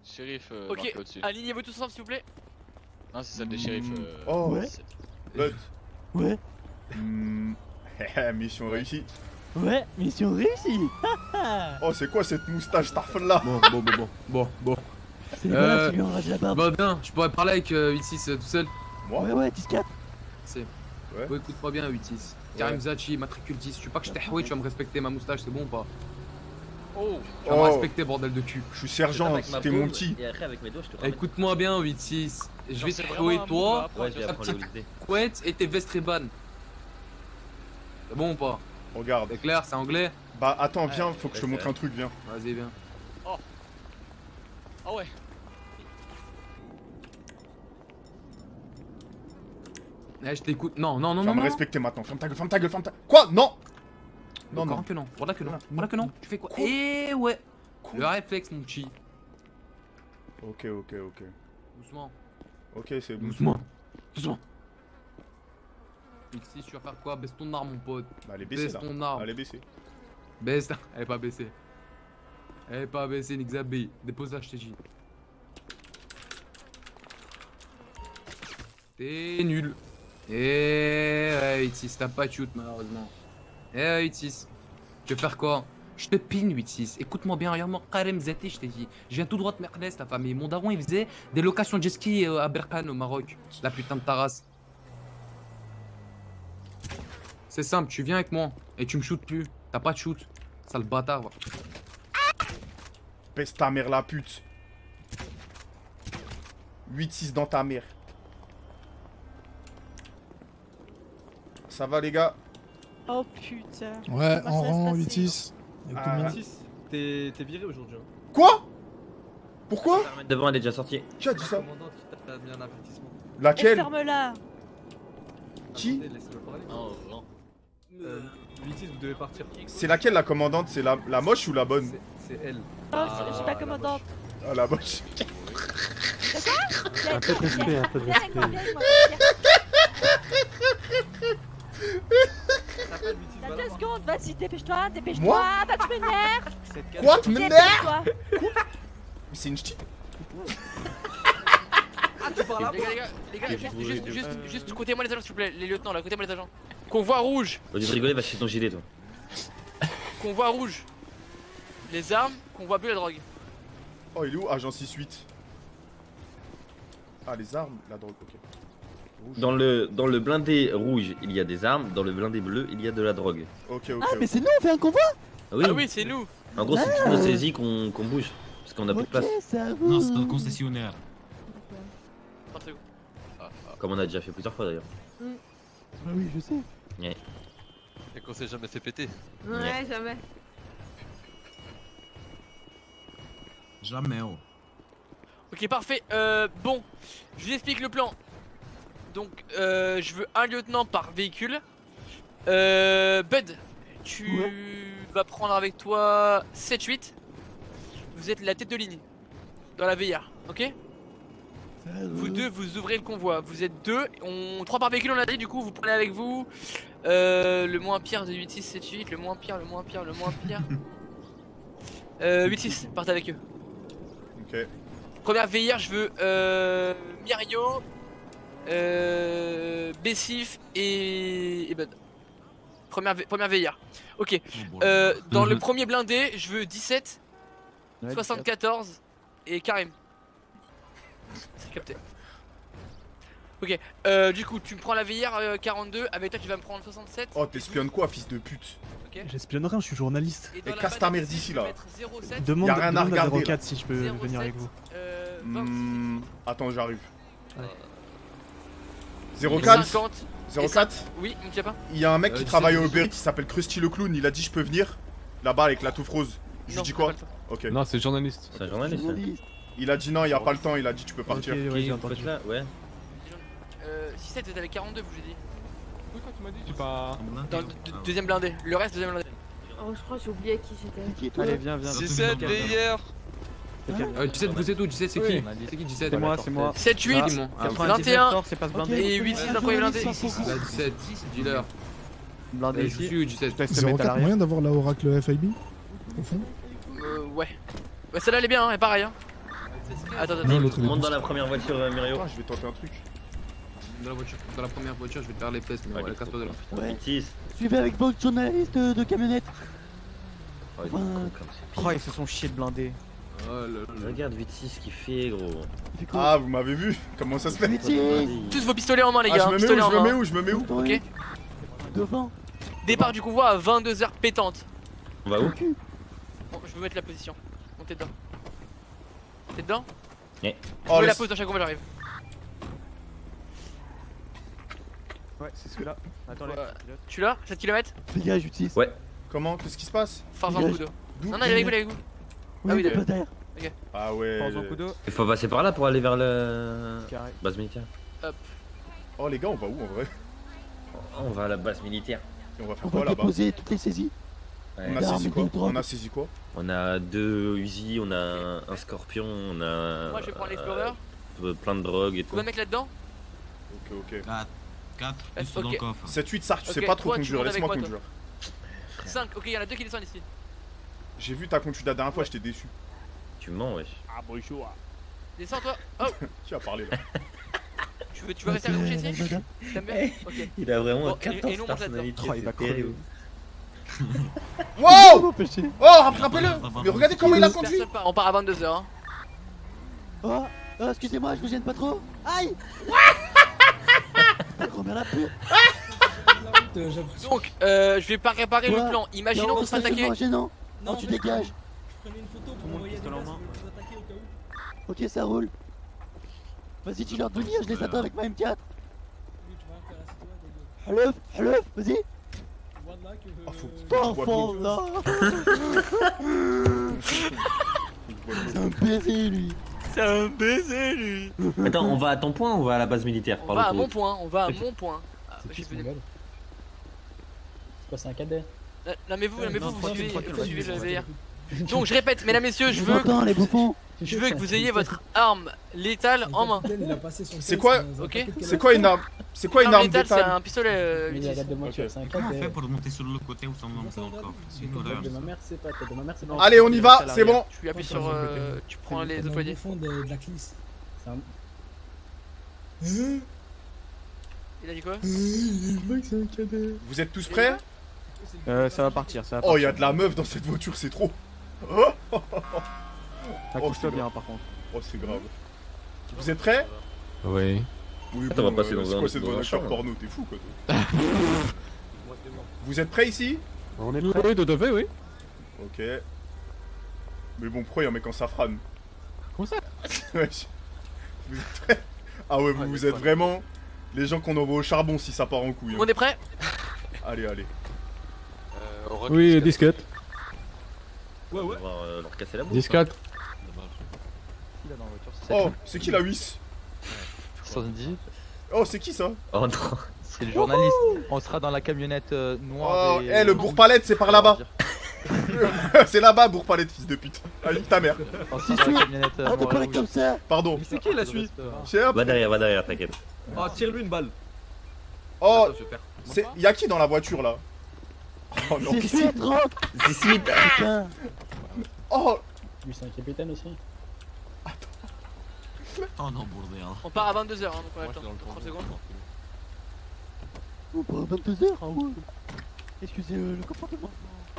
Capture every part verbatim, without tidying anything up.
Shérif, euh, ok, marqué au-dessus. alignez-vous tous ensemble s'il vous plaît. Non, c'est celle des shérifs. Euh, Oh ouais. Bud. Ouais. Hmm. Mission réussie. Ouais, mission réussie. Oh, c'est quoi cette moustache Starfall là? Bon, bon, bon, bon, bon, bon. C'est Euh, voilà, tu lui enrages la barbe. Bah bien, je pourrais parler avec euh, huit six euh, tout seul. Moi? Ouais, ouais, dix quatre. C'est. Ouais. Ouais, écoute-moi bien, huit six. Ouais. Karim Zachi, matricule dix. Tu veux pas que je t'ai tu vas me respecter ma moustache, c'est bon ou pas? Oh, Tu vas me Oh. respecter, bordel de cul. Je suis sergent, t'es mon petit. Et après avec mes doigts je te ramène. Écoute-moi bien, huit six. Je vais Genre, c'est te vraiment trouver un toi, move à Ouais, je vais ta apprendre petite les couette et tes vestes Reban. C'est bon ou pas? Regarde. C'est clair, c'est anglais? Bah attends, viens, faut que je te ouais, montre c'est un truc, viens. Vas-y, viens. Ah ouais. Eh, je t'écoute. Non, non, non, Tu vas non. me non. respecter maintenant. Ferme ta gueule, ferme ta gueule, ferme ta. Quoi? Non! Non, Encore non. que non. Voilà que non. Non, Voilà que non. Tu fais quoi? Eh ouais. Le réflexe, mon petit. Ok, ok, ok. Doucement. Ok, c'est bon. Doucement. Doucement. huit six, tu vas faire quoi? Baisse ton arme, mon pote. Bah, elle est baissée Baisse là. ton arme. Elle est baissée. Baisse. Elle est pas baissée. Elle est pas baissée, Nixabi. Dépose-la, je t'ai dit. T'es nul. Eh ouais, huit six, t'as pas de shoot malheureusement. Eh huit six, tu veux faire quoi? Je te pine huit six, écoute-moi bien, regarde-moi, Karim Zati, je t'ai dit. Je viens tout droit de Merknes, la famille. Mon daron, il faisait des locations de jet ski euh, à Berkane, au Maroc. La putain de ta race. C'est simple, tu viens avec moi et tu me shootes plus. T'as pas de shoot. Sale bâtard. Va. Baisse ta mère, la pute. huit six dans ta mère. Ça va, les gars? Oh putain. Ouais, Comment en ça va se rang, passer, huit six. Ah. T'es viré aujourd'hui. Quoi? Pourquoi? Devant elle est déjà sortie. Qui a dit ça? Commandante qui t'a mis un avertissement. Laquelle? Ferme-la. Qui? Laisse-le parler. Non, non. Euh, huit six, vous devez partir. C'est laquelle la commandante? C'est la, la moche ou la bonne? C'est- C'est elle. Oh, je suis pas commandante. Ah, la moche. Un peu de respect, un peu de respect. T'as deux secondes, vas-y, dépêche-toi, dépêche-toi, Moi bah tu m'énerves. Quoi? Tu m'énerves? Dépêche-toi. Mais c'est une ch'ti. Ah, tu parles à Les gars, les gars, les gars, juste, juste, juste, juste côté-moi les agents s'il vous plaît, les lieutenants là, côté-moi les agents. Convoi rouge, Au lieu de rigoler, va chercher ton gilet toi. convoi rouge. Les armes, convoi bleu la drogue. Oh, il est où? Agent six huit. Ah, les armes, la drogue, ok. Rouge. Dans le, dans le blindé rouge, il y a des armes. Dans le blindé bleu, il y a de la drogue. Ok, ok. Ah, ok. mais c'est nous, on fait un convoi. Ah oui, Ah oui, c'est nous. En gros, c'est toutes nos saisies qu'on qu'on bouge. Parce qu'on a plus de Ok, place. ça roule. Non, c'est notre concessionnaire. Parfait. Comme on a déjà fait plusieurs fois d'ailleurs. Ah oui, je sais. Et qu'on s'est jamais fait péter. Ouais, jamais. Jamais, oh. Ok, parfait. Euh, bon, je vous explique le plan. Donc, euh, je veux un lieutenant par véhicule. Euh, Bud, tu Ouais. vas prendre avec toi sept huit. Vous êtes la tête de ligne dans la V I A, ok? Ça Vous roule. deux, vous ouvrez le convoi. Vous êtes deux, on trois par véhicule, on a dit. Du coup, vous prenez avec vous euh, le moins pire de huit six sept huit, le moins pire, le moins pire, le moins pire. euh, huit six, partez avec eux. Ok. Première V I A, je veux euh, Mirio, euh, Bessif et, et Bud. Première, V- première V I A. Ok. Euh, dans le premier blindé, je veux dix-sept, Ouais, soixante-quatorze et Karim. C'est capté. Ok. Euh, du coup, tu me prends la V I A euh, quarante-deux. Avec toi, tu vas me prendre soixante-sept. Oh, t'espionnes quoi, fils de pute? Ok. J'espionne rien, je suis journaliste. Et dans Et la casse ta banane, mère d'ici, je vais là. mettre zéro sept, Demande, Y a rien à demande regarder, zéro là. quatre si je peux zéro venir avec sept, vous. euh, vingt-six, Hmm, attends, j'arrive. Ouais. zéro et quatre cinquante. zéro quatre. Oui, on ne tient pas. Il y a un mec Euh, qui dix-sept, travaille au dix-huit. Uber Eats qui s'appelle Krusty le clown, il a dit je peux venir là-bas avec la touffe rose. Je lui Non, dis on quoi? n'a pas le temps. Ok. Non, c'est journaliste. C'est un journaliste. hein. Journaliste. Il a dit non, il a pas le temps, il a dit tu peux Ok, partir. ouais, Qui j'ai vous entendu. faites là? Ouais. Euh, six sept, vous êtes avec quarante-deux, vous j'ai dit. Oui, quand tu m'as dit, j'ai pas. Dans le deux- deuxième blindé. Le reste, deuxième blindé. Oh, je crois que j'ai oublié qui j'étais. Qui est toi? Allez, viens, viens. six sept, V I R. Euh, dix-sept, vous êtes où? dix-sept, c'est qui? C'est qui dix-sept? C'est moi, c'est moi. sept huit, Ah, mon- ah, vingt et un c'est pas ce Ok, blindé. et huit six dans le premier blindé. Là, dix-sept, dis-leur. Blindé Eh, je ici. suis où, dix-sept? Je te laisse te zéro mettre à quatre, l'arrière. moyen d'avoir la Oracle F I B au fond? Euh, ouais. Ouais, celle-là elle est bien, hein, elle est pareil. Hein. Attends, attends, Non, attends. l'autre, il est Monte dans la première voiture, euh, Mirio. Attends, je vais tenter un truc. Dans la voiture, dans la première voiture, je vais te faire les fesses, mais Ouais, ouais, casse-toi de là. Ouais. Itis. Suivez avec votre journaliste de, de camionnette. Oh, il est con comme c'est Oh, ils se sont chiés de blindés. Oh là là. Regarde huit six ce qu'il fait, gros. Il fait quoi? Ah, vous m'avez vu? Comment ça se fait? Métier. Tous vos pistolets en main, les Ah, gars. je me mets où? Pistolets Je en me mets main. où? Je me mets où? Ok. Devant. Départ du convoi à vingt-deux heures pétantes. On va où? Bon, je vais mettre la position. Montez dedans. T'es dedans? Oh, Jouez la laisse- pause dans chaque convoi, j'arrive. Ouais, c'est celui-là. Attends, Ouais. les Je suis là, sept kilomètres. Dégage, utilise. Ouais. Comment? Qu'est-ce qui se passe? Force en coup d'eau. D'où? Non, non, il est avec vous, il est avec vous. Oui, Ah oui, il est d'accord. pas derrière. Ah ouais. Pense en le- coup d'eau. Il faut passer par là pour aller vers le. Carré. Base militaire. Oh les gars, on va où en vrai? Oh, on va à la base militaire. Et on va faire On quoi va là-bas? déposer toutes les saisies. Ouais. On a D'armes saisi et quoi? de drogue. On a saisi quoi? On a deux Uzi, on a un Scorpion, on a. Moi, je vais prendre l'Explorer. euh, plein de drogue et tout. Combien de mecs là-dedans? Ok, ok. quatre. quatre Euh, plus dans ok. le coffre. sept huit Sark, tu sais Ok, pas trop toi, tu conduire, montes laisse-moi avec moi, conduire. cinq, ok, il y en a deux qui descendent ici. J'ai vu ta conduite la dernière fois, j'étais déçu. Tu mens, wesh. Ah, bonjour. Descends, toi. Oh, Qui a parlé là? tu veux, tu veux rester accroché ici? Madame. T'aimes bien? Ok. Il a vraiment Bon, et- et quatorze nous, on monte personnalités. là-dedans. Oh, il va c'est terrible. Wow! M'empêcher. Oh, rattrapez-le! Mais regardez comment il a conduit! Personne part, on part à vingt-deux heures. Hein. Oh, oh, excusez-moi, je vous gêne pas trop. Aïe. Ta grand-mère la pute. Donc, euh, je vais pas réparer Quoi? le plan. Imaginons qu'on se fait attaquer. Non, gênant. Non, tu dégages. Tout le monde pistolet en main. Ok, ça roule. Vas-y, dis-leur de venir, je les attends avec ma M quatre. Halef, halef, vas-y. Oh, faut que tu Ton bois de l'eau. enfant là. C'est un baiser lui. C'est un baiser, lui. Attends, on va à ton point ou on va à la base militaire? On par va à l'autoroute mon point, on va à mon point. Ah, C'est j'ai qui venu. ce C'est un cadet. Là, là, mais vous, là, mais vous, vous suivez, vous suivez le V R. Donc, Donc, je répète, mesdames, messieurs, je Je veux, vous entends les bouffons. je veux que vous ayez votre arme létale en main. C'est quoi? Ok? C'est quoi une arme? C'est quoi une L'arme arme létale, c'est d'étal? un pistolet. euh, Mais il y a la de moitié, Ok. c'est un Comment on fait cadet. pour monter sur le côté ou sans monter dans le coffre? C'est une horreur. De ma mère, c'est pas de ma mère, c'est pas. Allez, on y va, c'est bon. Tu appuies sur. euh, tu prends les deux poignées. C'est un- Il a dit quoi? Vous êtes tous prêts? Euh, ça va partir, ça va partir. Oh, il y a de la meuf dans cette voiture, c'est trop. Oh, Accroche-toi c'est bien par contre. oh, c'est grave. Vous êtes prêts? Oui. Oui, Attends, on va passer dans c'est un- quoi cette dans un voiture champ, porno? T'es fou quoi toi. Vous êtes prêts ici? On est prêts. Oui, tout à fait, oui. Ok. Mais bon, pourquoi il y a un mec en safran? Comment ça? Wesh. Vous êtes prêts? Ah ouais, vous, vous êtes vraiment les gens qu'on envoie au charbon si ça part en couille. hein. On est prêt? Allez, allez. Oui, disquette. Ouais, On va voir, euh, leur casser la bouche. Disquette. Oh, c'est qui la huisse? soixante-dix. Oh, c'est qui ça? Oh non. C'est le journaliste. On sera dans la camionnette euh, noire. Oh, eh, le bourg-palette, c'est par là-bas. C'est là-bas, bourg-palette, fils de pute. Allez, ta mère. On C'est sera dans la sûr. camionnette euh, Ah, t'es noire pas et là rouge. comme ça. Pardon. Mais c'est qui la suite? Tiens, Va derrière, va derrière, t'inquiète. Oh, tire-lui une balle. Oh, Attends, je vais faire. c'est. Y'a qui dans la voiture là? Oh non. C'est suite, rentre. C'est suite. Putain. Oh, Lui, c'est un capitaine aussi. Oh non, bordel. On part à vingt-deux heures, hein, donc on a le temps. trente secondes. On part à vingt-deux heures. Ah ouais. Excusez euh, le comportement.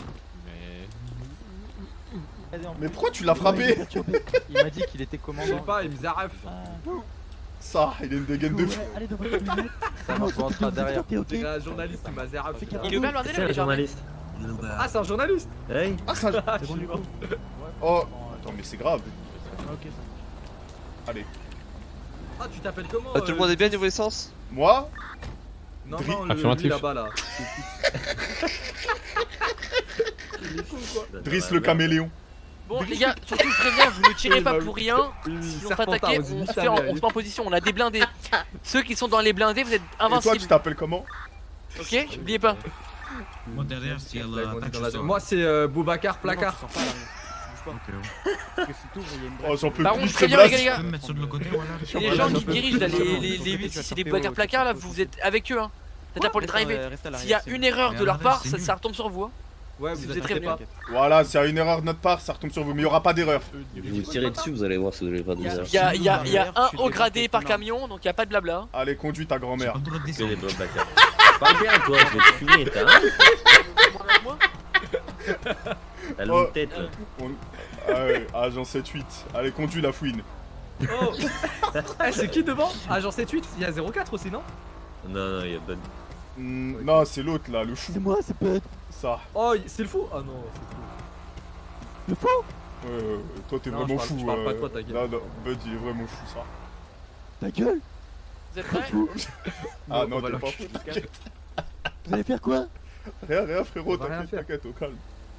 mais pourquoi tu l'as frappé? Il m'a dit qu'il était Je sais commandant. pas, il me zaref. Ça, il a une dégaine de fou. Ouais, allez dans votre camionnette. Ça marche, on sera derrière. T'es ok. C'est un journaliste qui m'a zaref. Il est ouvert le bordel C'est ou un il est fermé? journaliste. Ah, c'est un journaliste. Hey. Ah, ça. C'est bon du coup. Oh, attends, mais c'est grave. Ok, ça. Allez. Ah, tu t'appelles comment? Ah, tout le monde est bien niveau essence? Moi? Non, Dri- non, le Affirmatif. lui là-bas là. Driss le caméléon. Bon, les gars, surtout, je préviens, vous ne tirez pas pour rien. Si on fait attaquer, on se fait en, on se met en position, on a des blindés. Ceux qui sont dans les blindés, vous êtes Et toi, tu invincibles. t'appelles comment? Ok? N'oubliez pas. Moi derrière, si elle attaque, je sors. Moi, c'est euh, Boubacar Placard. Ok, ouais. Parce que si t'ouvres, il y a une Oh, j'en peux Par plus, contre, je c'est préviens, les gars, blast. les Tu gars. peux me mettre sur le côté, voilà. Et les gens qui dirigent là, les, les, les huit, c'est des bagarres placards là, vous êtes avec eux hein. C'est-à-dire pour les driver. S'il y a une erreur de leur part, ça, ça retombe sur vous. Hein. Ouais, Si vous vous êtes êtes prévenus. pas. Voilà, s'il y a une erreur de notre part, ça retombe sur vous, mais il n'y aura pas d'erreur. Je vais vous tirer dessus, vous allez voir si vous n'avez pas de Il y a, bizarre. il y a, il y a, il y a un haut gradé par camion, donc il y a pas de blabla. Allez, conduis ta grand-mère. Que les blabla. Parle bien, toi, je vais te fumer, t'as T'as Oh. une tête, là. On- Ah ouais, agent sept huit. Allez, conduis la fouine. Oh Eh, c'est qui devant? Agent sept huit, il y a zéro quatre aussi, non? Non, non, il y a pas de... Hmm, non, c'est l'autre là, le fou. C'est moi, c'est Bud. Ça. Oh, c'est le fou? Ah non, c'est fou. Le fou? Ouais, ouais, ouais, toi t'es Non, vraiment je parle- fou. je parle pas de euh, toi, ta gueule. Là, non, Bud il est vraiment fou, ça. Ta gueule. Vous êtes prêts? Ah on non, va t'es pas l'enculer, fou. ce calme. Vous allez faire quoi? Rien, rien, frérot, On va rien t'inquiète, faire. t'inquiète, au calme.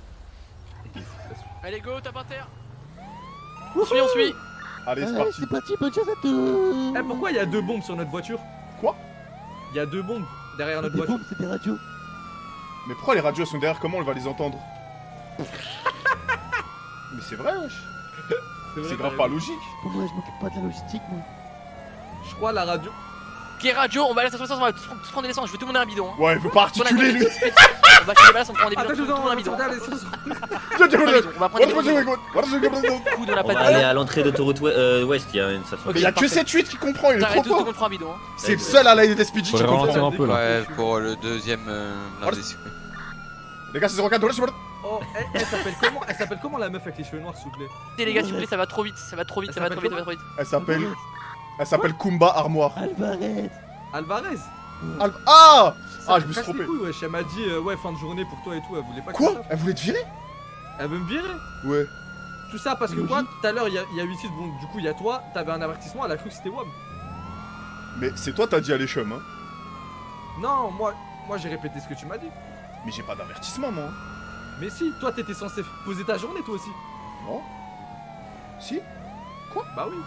Allez, go, tape par terre. On suit, on suit. Allez, c'est Allez, parti. c'est parti, bonne chance à tous. Eh, pourquoi il y a deux bombes sur notre voiture? Quoi? Il y a deux bombes derrière notre Des voiture. bombes, c'est des radios. Mais pourquoi les radios sont derrière? Comment on va les entendre? Mais c'est vrai, wesh. vrai, C'est t'as grave pas raison. logique. Pour moi, je m'occupe pas de la logistique, moi. Je crois la radio. Ok, radio, on va à la station essence, on va tous prendre- tous prendre des essences. Je veux tout le monde un bidon. Hein. Ouais, il veut pas articuler lui. On va chez les bases, on prend des bidons. Attends, Tout le monde un bidon. attends, attends, On va prendre des bidons. Coup, on a On pas de va aller bidon. à l'entrée d'autoroute ouest, euh, ouest, il y a une station. Mais y'a que sept huit qui comprend, il est trop T'arrêtes, tout le fort. monde prend un bidon. hein. C'est le seul à la S P G qui Faudrait comprend. ralentir un peu, là. Ouais, pour le deuxième euh, blindé, s'il vous plaît. Les gars, c'est zéro quatre, voilà, je me- Oh, elle, elle s'appelle comment? Elle s'appelle comment la meuf avec les cheveux noirs, s'il vous plaît? Écoutez, les gars, s'il vous plaît, ça va trop vite, ça va trop vite, ça va trop vite, ça va trop vite. Elle s'appelle. Elle s'appelle Kumba Armoire. Alvarez. Alvarez. Al- Ah Ça Ah, me je me suis casse les trompé. couilles, wesh. Elle m'a dit, euh, ouais, fin de journée pour toi et tout. Elle voulait pas que Quoi je sache. Elle voulait te virer? Elle veut me virer. Ouais. Tout ça parce que quoi? Tout à l'heure, il y a, il y a huit six, bon, du coup, il y a toi. T'avais un avertissement, elle a cru que c'était Wam. Mais c'est toi, t'as dit aller chum, hein. Non, moi, moi j'ai répété ce que tu m'as dit. Mais j'ai pas d'avertissement, moi. Mais si, toi, t'étais censé poser ta journée, toi aussi. Non. Si? Quoi? Bah oui.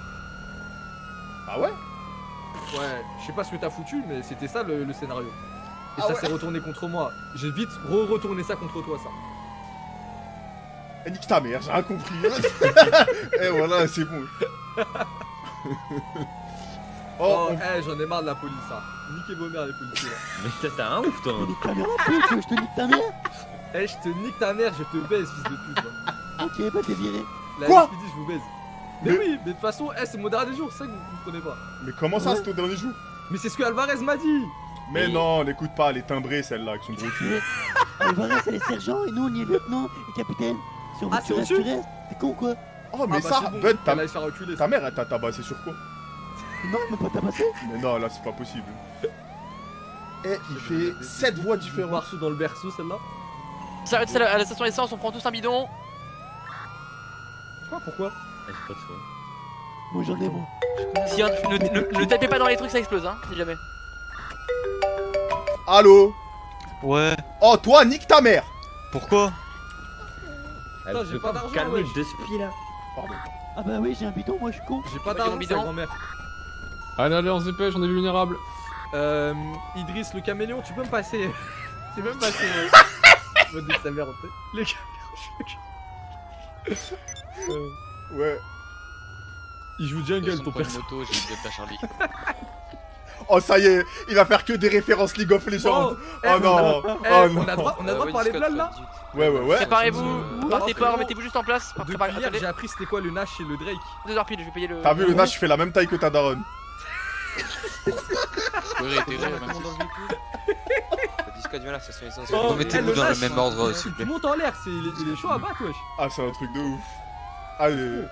Ah ouais? Ouais, je sais pas ce que t'as foutu, mais c'était ça le, le scénario. Et Ah ça ouais. s'est retourné contre moi. J'ai vite re-retourné ça contre toi, ça. Eh, nique ta mère, j'ai rien compris. Eh voilà, c'est bon. Oh, Oh, on- eh, j'en ai marre de la police, ça. Niquez vos mères, les policiers, là. Mais t'as- t'as un ouf, toi. Nique ta mère un peu, tu veux que je te nique ta mère? Eh, je te nique ta mère, je te baise, fils de pute. là. Ok, bah t'es viré. La Quoi S P D, je vous baise. Mais, Mais- oui, mais de toute façon, eh, c'est mon dernier jour, c'est ça que vous comprenez pas. Mais comment ça, c'est ton dernier jour? Mais c'est ce que Alvarez m'a dit. Mais non, n'écoute pas, elle est timbrée celle-là avec son gros cul. Alvarez, c'est les sergents et nous, on y est lieutenant et capitaine. Si on veut Ah, que c'est tu restes, au-dessus tu restes. T'es con, quoi? Oh, mais Ah, bah, ça, c'est bon, Bud, ta, elle allait se faire reculer, ta ça. mère, elle t'a tabassé sur quoi? Non, elle m'a pas tabassé. Mais non, là, c'est pas possible. Eh, il fait sept voix différentes. Marceau dans le berceau, celle-là. Ça arrête à la station essence, on prend tous un bidon. Je sais pas pourquoi. Ah, j'ai pas de foi. Moi, j'en ai, moi. Si, hein, ne, ne- ne tapez pas dans les trucs, ça explose, hein, si jamais. Allô? Ouais. Oh, toi, nique ta mère! Pourquoi? Elle Putain, j'ai peut pas pas d'argent, me calmer wesh. de spi là. Pardon. Ah bah oui, j'ai un bidon, moi, je suis con. J'ai pas Vas-y, d'argent, mon c'est bidon. la grand-mère. Allez, allez, on se dépêche, on est vulnérable. Euh. Idriss, le caméléon, tu peux me passer. Tu peux me passer. ouais. Je me dis que sa mère, en fait. Les caméléons, je euh, Ouais. Il joue jungle, ton perso. moto, j'ai une de Charlie. Oh, ça y est, il va faire que des références League of Legends. Oh, Oh, eh, non, on a- oh eh, non. On a droit, on a droit de parler blâle là? Ouais, ouais, ouais. Préparez-vous, partez pas, remettez-vous juste en place. Depuis Préparez- hier, attendez, j'ai appris c'était quoi le Nash et le Drake. deux heures pile, je vais payer le. T'as vu, le Nash, il fait la même taille que ta daronne. Oui, réitérer, même si- Discord, voilà, ça sont les sens. Oh, Remettez-vous eh, dans le Nash, même ordre, il- s'il vous Il plaît. monte en l'air, c'est il est- il est chaud à battre, wesh. Ah, c'est un truc de ouf. Allez.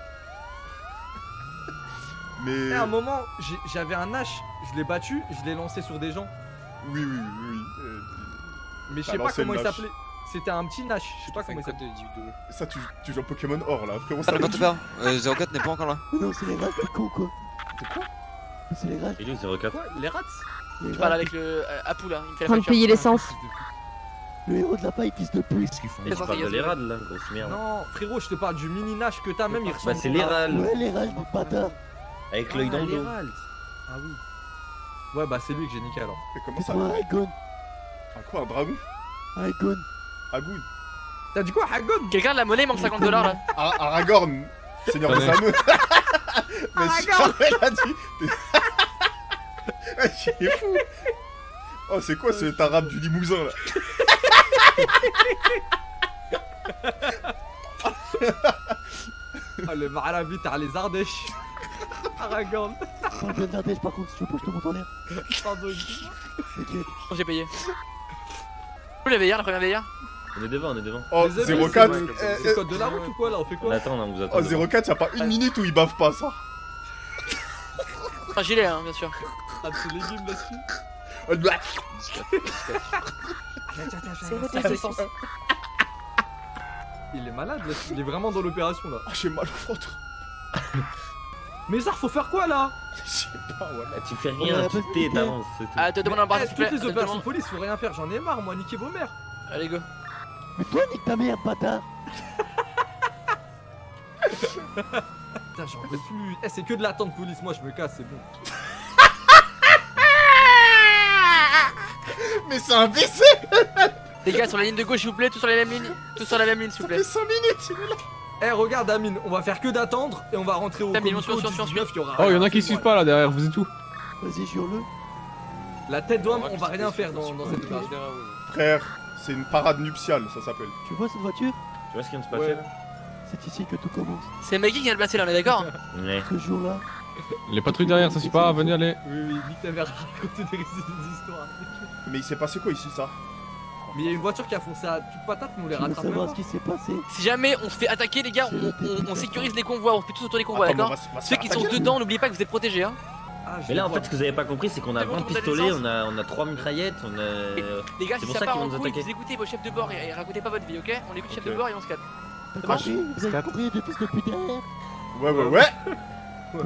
Mais. Et à un moment, j'ai- j'avais un Nash, je l'ai battu, je l'ai lancé sur des gens. Oui, oui, oui, oui. Euh, Mais je T'as sais pas lancé comment le il Nash. s'appelait. C'était un petit Nash, je sais pas comment il s'appelait. Ça, tu, tu joues à Pokémon Or là, frérot. Ah, Ça n'importe quoi. Euh, zéro quatre n'est pas encore là. Mais non, c'est les rats, t'es con, quoi. C'est quoi? C'est les rats. Et lui, zéro quatre. Quoi? Les rats? Les Je parle rats. avec le. euh, Apu là, il me fait la Train de facture. payer l'essence. Le héros de la paille, fils de pute. Et tu parles de l'érade là, grosse merde. Non, frérot, je te parle du mini Nash que t'as, même il ressemble. Bah, c'est l'érale. Ouais, les rats, des bâtards. Avec l'œil dans le dos. Ah oui. Ouais, bah c'est lui que j'ai niqué alors. Mais comment ça? C'est toi, Agon. Un quoi, un dragon? Agon. Agoun. T'as dit quoi, Hagon? Quelqu'un de la monnaie, il manque cinquante dollars là. Ar- Aragorn, seigneur des Attendez. anneaux. Mais Aragorn. si, elle a dit. Il est fou. Oh, c'est quoi cet arabe du Limousin là? Ah, le Marabi, t'as les Ardèches. Aragorn. Parle bien d'Ardèche par contre, si tu veux pas, je te monte en l'air. Pardon. T'inquiète. Bon, j'ai payé. Où la veillère, la première veillère? On est devant, on est devant. Oh, Les amis, zéro quatre. c'est- C'est le code de la route ou quoi là? On fait On quoi? attend, on vous attend. Oh, zéro quatre, y'a pas une minute où il bave pas ça. Un gilet, hein, bien sûr. Un petit légume là-dessus. Oh, black. Il est malade là, il est vraiment dans l'opération là. Ah, j'ai mal au ventre. Mais ça, faut faire quoi là? Je sais pas, ouais. Ah, tu fais rien, tu t'es d'avance, c'est tout. Ah, te demande un bras, Eh, s'il te plaît. toutes les te opérations de demande- police, faut rien faire, j'en ai marre moi, niquez vos mères. Allez, go. Mais toi, nique ta mère, bâtard. Putain, j'en peux plus. Eh, c'est que de l'attente police, moi je me casse, c'est bon. Mais c'est un V C. Les gars, sur la ligne de gauche, s'il vous plaît, tous sur la même ligne. Tous sur la même ligne, s'il vous Ça plaît. fait cinq minutes, il est là. Eh, regarde Amine, on va faire que d'attendre et on va rentrer au Amine, comico on suit, on suit, on suit. dix-neuf, il y aura Oh, y'en rien, a qui c'est suivent bon. pas là derrière, vous êtes où? Vas-y, jure-le. La tête d'homme, on va rien faire dans, dans cette opération. Frère, c'est une parade nuptiale, ça s'appelle. Tu vois cette voiture? Tu vois ce qui vient de se passer Ouais. là? C'est ici que tout commence. C'est Maggie qui vient de passer là, on est d'accord? Ouais. Ce jour-là, Les patrouilles derrière, ça suit pas, venez aller. Oui, oui, nique ta mère, raconter des des histoires. Mais il s'est passé quoi ici, ça? Mais il y a une voiture qui a foncé à toute patate, mais on les tu veux rattrape même savoir pas. ce qui s'est passé? Si jamais on se fait attaquer, les gars, on, on- on sécurise les convois, on fait tous autour des convois, Attends, mais on d'accord? va se- on va se Ceux faire qui sont attaquer. dedans, n'oubliez pas que vous êtes protégés, hein. Ah, Mais là, en fait, ce que vous avez pas compris, c'est qu'on a C'est bon, vingt on a des pistolets, licences. on a, on a trois mitraillettes, on a. Les gars, c'est si pour ça ça part qu'ils en vont nous couille, attaquer. vous écoutez vos chefs de bord et, et racontez pas votre vie, ok? On écoute le chef de Ok. bord et on se calme. T'as Comment compris? Vous avez compris, deux fils de pute derrière? Ouais, ouais, ouais.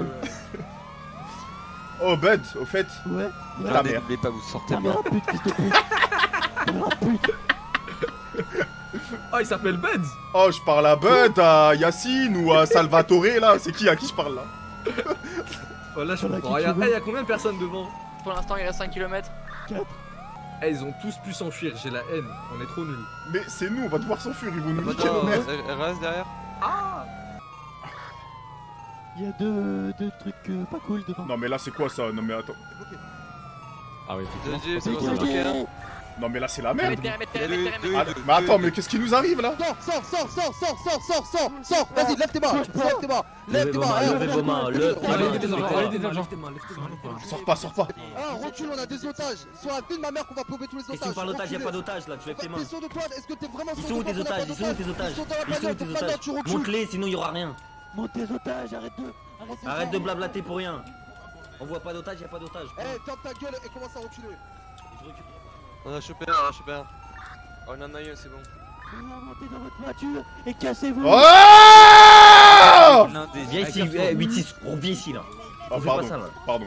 Oh, Bud, au fait, Ouais. ta mère. N'oubliez pas, vous sortez Ta mère pas. à pute, fils de pute. Ta mère à pute. Ah, il s'appelle Benz. Oh, je parle à Bud, à Yacine ou à Salvatore, là. C'est qui à qui je parle, là? Oh, là, je Voilà, comprends qui rien. tu veux. Eh, y a combien de personnes devant? Pour l'instant, il reste cinq kilomètres. Eh, ils ont tous pu s'enfuir, j'ai la haine. On est trop nuls. Mais c'est nous, on va devoir s'enfuir, ils vont nous niquer Attends, nos mères. elle reste derrière. Ah! Il y a deux, deux trucs euh, pas cool devant. Non, mais là, c'est quoi ça? Non, mais attends. Ah oui, Deux, deux, c'est C'est bon, c'est bloqué. ok. Non, mais là, c'est la merde. Mettre terre, mettre terre, Deux, mettre terre, deux, mettre Ah, terre. deux, mais attends, deux. mais qu'est-ce qui nous arrive, là? Sors, sors, sors, sors, sors, sors, sors, sors, sors. Vas-y, lève tes mains. Lève tes mains. Levez vos mains, levez vos mains, levez vos Allez, mains. des argents, allez, des argents. Sors pas, sors pas. Ah, recule, on a des otages. Soit de ma mère qu'on va paumer tous les Qu'est-ce que otages. tu parles d'otages? Y'a pas d'otages là, tu lèves tes mains. T'es sûr de toi? Est-ce que t'es vraiment Ils sûr sont où de toi tes qu'on a otages? pas Ils sont où tes otages? Ils sont dans la Ils sont où bagnole, tes faut pas otages? tu recules. Monte-les, sinon y aura rien. Monte tes otages, arrête de. Arrête de. Arrête de blablater pour rien. On voit pas d'otages, y'a pas d'otages. Eh, ferme ta gueule et commence à reculer. On a chopé un, on a chopé un. Oh, on en a eu un, c'est bon. Montez dans votre voiture et cassez-vous. Oh! Blindé. Viens ici, eh, huit six, reviens ici là. Ah, On fait pas pardon, ça là. pardon.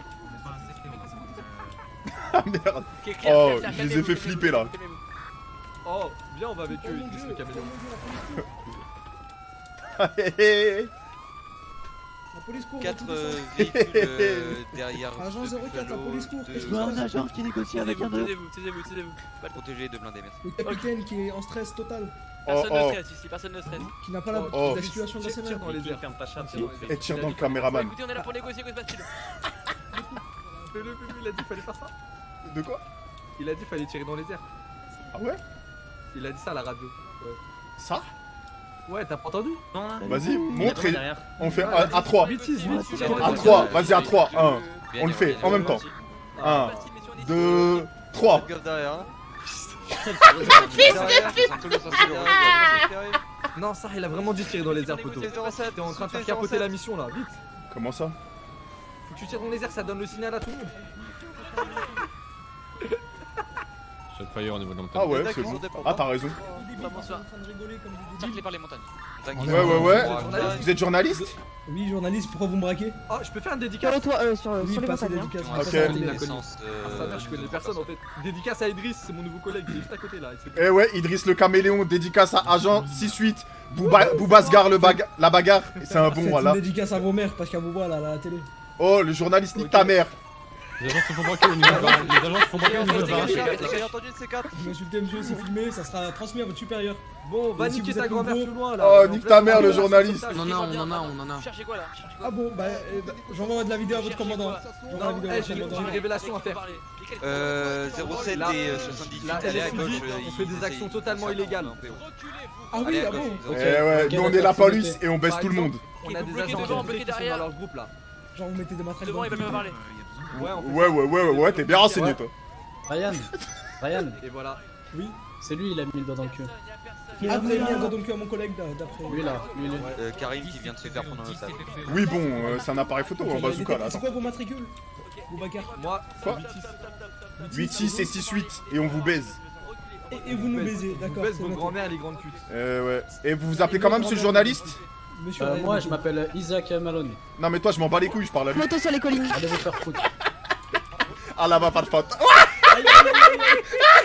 Ah, merde. Ok, clair, Oh, clair, clair, je les ai calmez-vous, fait calmez-vous, flipper, là. calmez-vous. Oh, viens, on va avec eux, Idriss le caméléon. Quatre euh, véhicules euh, derrière. Agent deux zéro quatre, la Buffalo, police court, deux- qu'est-ce Je veux un agent qui négocie avec un d'eux. Taisez-vous, taisez-vous, taisez-vous. Pas de- Protégés de blindés, merci. Le capitaine qui est en stress total, Personne Oh, ne oh. stresse ici, personne ne stresse. qui n'a pas la, Oh. la situation de la Tire scène. dans les airs. Ferme ta chatte. Et tire dans le Bon, caméraman. écoutez, on est là pour négocier, que se passe-t-il? Fais-le, fais-le, il a dit fallait faire ça. De quoi? Il a dit fallait tirer dans les airs. Ah ouais? Il a dit ça à la radio. Ça? Ouais, t'as pas entendu? Non là. Vas-y, montre et derrière. on fait à, à trois. huit six, huit six. À trois, vas-y, à trois. Un. On le fait en même temps. Un, deux, trois. Faites gaffe derrière, hein. Non, ça, il a vraiment dû tirer dans les airs, poteau. T'es en train de faire capoter la mission là, vite. Comment ça? Faut que tu tires dans les airs, ça donne le signal à tout le monde. Shot fire au niveau de l'antenne. Ah ouais, c'est bon. Ah, t'as raison. Bonsoir. Cerclé par les montagnes. Ouais, ouais, ouais. Vous êtes journaliste? Oui, journaliste, pourquoi vous me braquez? Oh, je peux faire une dédicace? Sur, euh, sur, Oui, sur les passez montagnes. hein. dédicace. Ok. passez la télé. Ah, ça va, je connais personne en fait. Dédicace à Idriss, c'est mon nouveau collègue, il est juste à côté là. il s'est- Eh ouais, Idriss le caméléon, dédicace à Agent six huit. Bouba, Boubasgar le baga- la bagarre. Et c'est un bon, Faites voilà. une dédicace à vos mères parce qu'elle vous voit là à la télé. Oh, le journaliste nique ta mère. Les agents se font braquer au niveau de vingt. Les agents se font braquer au niveau de vingt. J'ai entendu le C quatre. Vous m'insultez, monsieur, c'est filmé, ça sera transmis à votre supérieur. Bon, va Et si niquer vous ta êtes grand-mère nouveau- plus loin là. Oh, On nique est ta en plein mère, le milieu, journaliste. On en a, on en a, on en a. Vous cherchez quoi là Vous cherchez quoi Ah bon, bah, eh bah, j'envoie de la vidéo à votre commandant. J'envoie la Non, vidéo à eh, votre j'ai j'ai commandant. une révélation à faire. Euh, zéro sept Là, et euh, soixante-dix-huit. Là, allez à gauche. L S U, euh, on ils fait des essayent- actions totalement illégales. Ah oui, Allez, ah à gauche. bon. Eh ouais, Ok, nous on est d'accord, la c'est police noté. et on baisse Par tout le exemple, monde. On a des bloquez agents devant, infiltrés bloquez qui sont dans derrière. leur groupe là. Genre, vous mettez des matraques Devant, dans ils le veulent cul. pas parler. Ouais, on fait Ouais, ouais, ouais, ouais, ouais, t'es bien renseigné toi. Ryan, Ryan, Et voilà. Oui. c'est lui, il a mis le doigt dans le cul. Ah, vous avez mis un doigt dans le cul à mon collègue d'a- d'après. Lui là, lui, lui. Euh, Karim qui vient de se faire prendre un otage. Oui, bon, euh, c'est un appareil photo Ok, en on va bazooka là. détecter- C'est quoi vos matricules Boubacar Moi, Quoi huit six et six huit et on vous baise. Et, et vous nous baisez, Vous d'accord. baisse c'est vos noté. grand-mères les grandes putes. Euh, ouais. Et vous vous appelez comment, monsieur le journaliste? Monsieur Euh, Ryan, moi, du je coup. m'appelle Isaac Maloney. Non, mais toi, je m'en bats les couilles, je parle à lui. Moto sur les collines. Allez vous faire foutre. Ah là, va pas de faute. Aïe, aïe, aïe, aïe, aïe.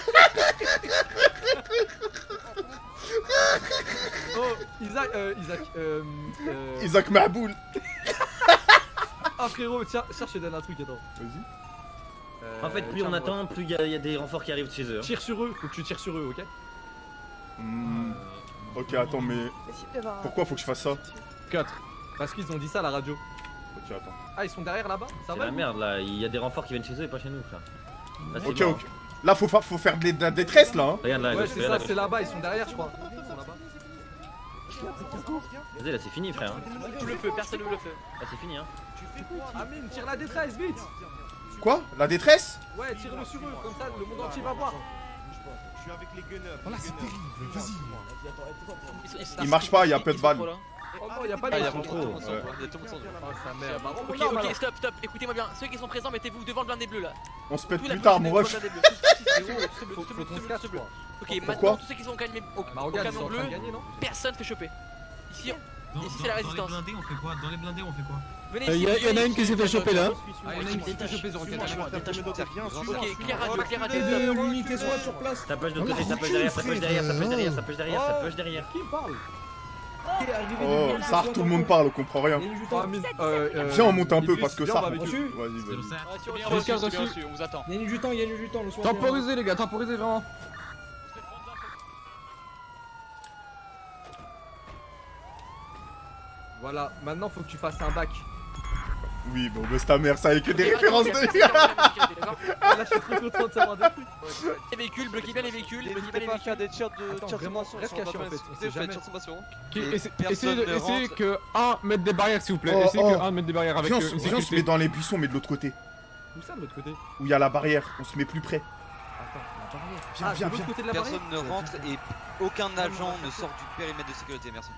Oh, Isaac, euh, Isaac, euh, euh... Isaac Mahboul. Ah frérot, tiens, tiens, je te donne un truc, attends. Vas-y. Euh, En fait, plus tiens, on moi. attend, plus il y, a- y a des renforts qui arrivent de chez eux. hein. Tire sur eux, faut que tu tires sur eux, ok? Hmm. Ok, attends, mais pourquoi faut que je fasse ça? quatre. Parce qu'ils ont dit ça à la radio. Ok, attends. Ah, ils sont derrière là-bas? Ça C'est va la vous merde là, il y a des renforts qui viennent chez eux et pas chez nous, frère. Là, c'est Ok, mort. ok. Là, faut, fa- faut faire de la détresse là. Hein. Regarde là, à Ouais, gauche, c'est regarde ça, à c'est gauche. là-bas, ils sont derrière, je crois. Ils sont là-bas. Vas-y, là, c'est fini, frère. hein. Ouvre le feu, personne ouvre le feu. Là, c'est fini, hein. Amine, tire la détresse, vite! Quoi? La détresse? Ouais, tire-le sur eux, comme ça le monde entier va voir. Je suis avec les gunners. Voilà, c'est terrible, vas-y. Il marche pas, il y a peu de balles. Oh non, y'a pas Ah, de il y a balles. trop. Ouais. Il y a tout le monde sans Oh sa mère. Bah, Ok, là, ok, voilà. stop, stop, écoutez-moi bien. Ceux qui sont présents, mettez-vous devant le blindé bleu là. On se pète Tout la plus tard, police mon devant ref. le blindé bleu. Tout ce qui- ce bleu, ce bleu, Faut- ce bleu, faut ce qu'on bleu, se casse, ce bleu. quoi. Ok, Pourquoi maintenant tous ceux qui sont au camion au- Bah au regarde, ils camion sont en train bleu, de gagner, non? personne fait choper. Ici, Dans, ici dans- c'est la dans résistance. les blindés, on fait quoi? Dans les blindés, on fait quoi? Venez Euh, ici. y a- y en a venez une qui ici. s'est fait choper là. Ah, il y en a une qui s'est fait choper, ils ont enquête. Ok, clair radio, clair radio. Et de stop. l'unité SWAT sur place. Ça push de Oh, côté, la ça push recule, derrière, ça push frère, derrière, ça push euh, derrière, ça push derrière, ça oh. push derrière. Qui parle? Et arrivé de Oh, l'unité ça, SWAT tout le en monde cours. parle, on comprend rien. Il y a une Oh, Amine, euh, euh, Viens, on monte un peu Idriss, parce que viens, ça. on va avec eux. Vas-y, C'est le vas-y. cerf. Sur les Quelqu'un reçus, reçu. bien reçu, on vous attend. Il y a une du temps, il y a une du temps, le soir. Temporisez les gars, temporisez vraiment. Voilà, maintenant faut que tu fasses un bac. Oui, bon, baisse ta mère, ça y est que des références de. Ah, là, je suis trop content de savoir des trucs. Les véhicules, bloquez bien les véhicules, bloquez bien N'hésitez les pas à faire véhicules. des tirs de Attends, tirs de vraiment, sommation reste sur caché, la en fait, police. on sait Faites jamais. tirs de sommation. Qui- Et essa- personne Essayez de- ne essayez rentre. que un mette des barrières s'il vous plaît. Oh, Essayez oh. que un mette des barrières avec Viens, euh, on une se- viens, on se met sécurité. dans les buissons, mais de l'autre côté. Où ça de l'autre côté? Où il y a la barrière, on se met plus près. Attends, la barrière. Viens, Ah, viens, de l'autre viens. côté de la barrière? Personne ne rentre et aucun agent ne sort du périmètre de sécurité, merci.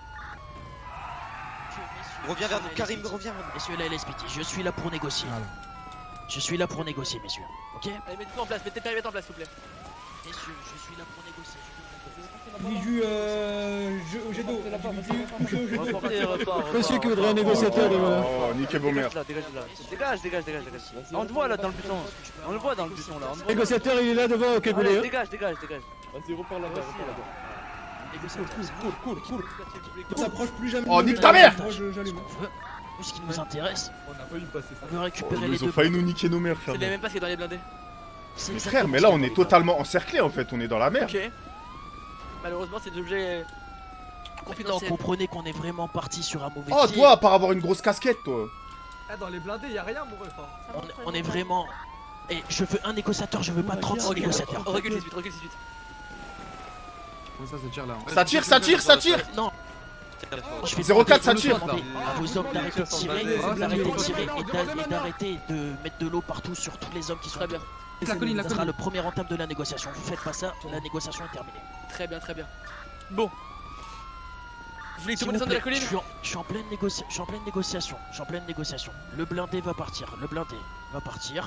Reviens vers nous, Karim, reviens vers nous. Messieurs la L S P T, je suis là pour négocier. Voilà. Je suis là pour négocier, messieurs. Ok? Allez, mettez-le en place, mettez le périmètre en place, s'il vous plaît. Messieurs, je suis là pour négocier. Individu, euh. Jet d'eau. Individu, touché au jet d'eau. Monsieur qui voudrait un négociateur de voilà. Oh, niquez vos mères. Dégage, dégage, dégage, dégage, dégage, dégage. On le voit là dans le buisson. On le voit dans le buisson là. on le voit. Négociateur, il est là devant, ok, Allez, goulé. dégage, dégage, dégage. Vas-y, repars là-bas, repars là-bas. Cool, cool, cool. On s'approche plus jamais. Oh, de nique nous. ta mère! Moi, je- j'allume. Nous, ce qui nous intéresse, On a failli passer ça. on veut récupérer les Ils ont deux. failli nous niquer nos mères, frère. C'est même pas ce qui est dans les blindés. C'est Mais frère, mais là on est totalement encerclé en fait, on est dans la merde. Ok. Malheureusement, c'est des objets Maintenant, confidentiels. comprenez qu'on est vraiment parti sur un mauvais Oh, pied. toi, à part avoir une grosse casquette, toi. Ah, dans les blindés, y'a rien, mon ref. hein. On, on est vraiment. Et je veux un négociateur, je veux pas trente-six Ok, négociateurs. recule dix-huit, recule dix-huit. Comment ça, ça tire là? Ça tire, ça tire, ça tire. Non, je vais zéro quatre, ça demander tire. à vos hommes d'arrêter de tirer, d'arrêter de tirer et d'a- et d'arrêter de mettre de l'eau partout sur tous les hommes qui sont Très bien, La colline, la Ça sera colline. le premier entame de la négociation. Vous faites pas ça, la négociation est terminée. très bien, très bien. Bon. Vous voulez que tout S'il le monde vous descende de la plaît, colline? je suis, en, je suis en pleine négocia- je suis en pleine négociation. Je suis en pleine négociation. Le blindé va partir. Le blindé va partir.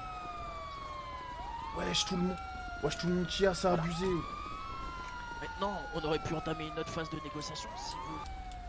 Wesh, tout le monde. Wesh, tout le monde qui a ça abusé. Maintenant, on aurait pu entamer une autre phase de négociation si vous.